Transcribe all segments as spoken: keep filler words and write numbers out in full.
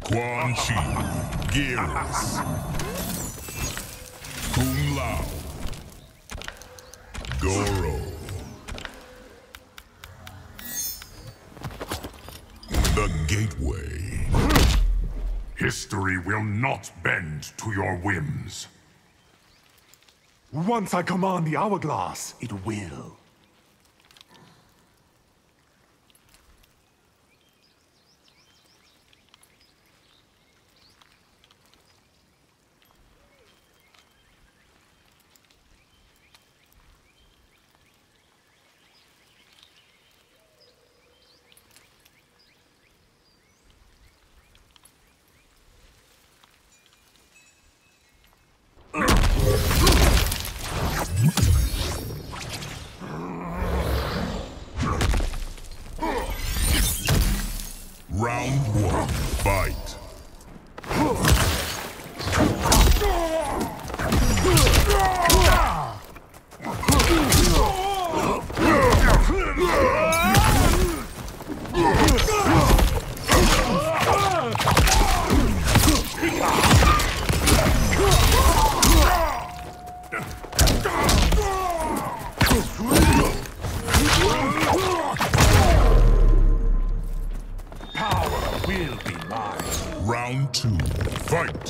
Quan, Geras, Kung Lao, Goro. The Gateway. History will not bend to your whims. Once I command the hourglass, it will. Round one, fight. Will be mine. Round two, fight.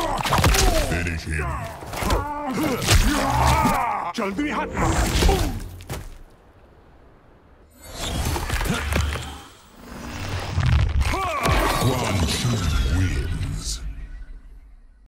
Finish him. जल्दी हाथ